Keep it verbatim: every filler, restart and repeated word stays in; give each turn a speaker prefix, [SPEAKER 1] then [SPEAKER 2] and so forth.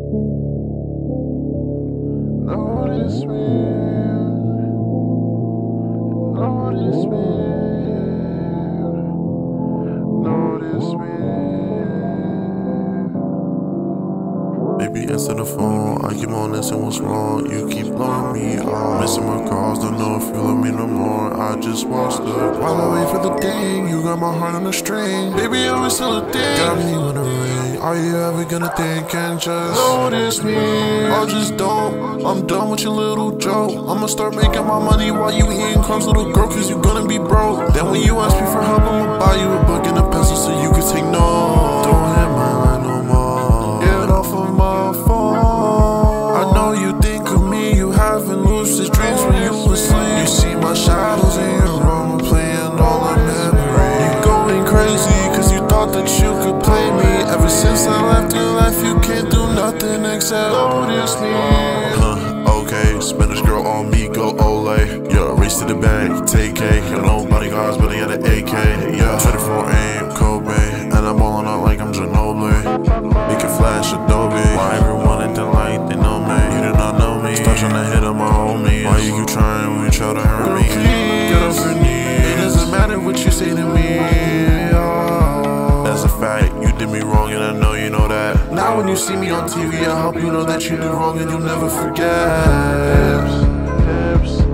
[SPEAKER 1] Notice me, notice me, notice me.
[SPEAKER 2] Baby, answer the phone. I keep on asking what's wrong. You keep blowing me off. Missing my calls, don't know if you love me no more. I just watched the while I wait for the ding. You got my heart on a string. Baby, I'm still a thing. Got me on a ring. Are you ever gonna think and just notice me? Or just don't. I'm done with your little joke. I'ma start making my money while you eating crumbs, little girl, cause you gonna be broke. Then when you ask me for help, I'ma buy you a book and a pencil so you can take notes. Don't hit my line no more. Get off of my phone. I know you think of me, you having lucid dreams when you asleep. You see my shadows in your room, playing all the memories. You going crazy cause you thought that you could play me. Ever since I left your life, you can't do nothing except notice me. Huh, okay, Spanish girl on me, go Olay. Yeah, race to the bank, take K. You know, bodyguards, but they got an A K. Yeah, twenty-four aim, Kobe. And I'm balling out like I'm Ginobili. You can flash Adobe. Why everyone acting like they know me? You do not know me. Stop trying to hit on my homies. Why you keep trying when you try to hurt me? Please, get off your knees. It doesn't matter what you say to me. Oh, that's a fact. You did me wrong and I know you know that. Now when you see me on T V, I hope you know that you did wrong and you'll never forget.
[SPEAKER 1] Tips, tips.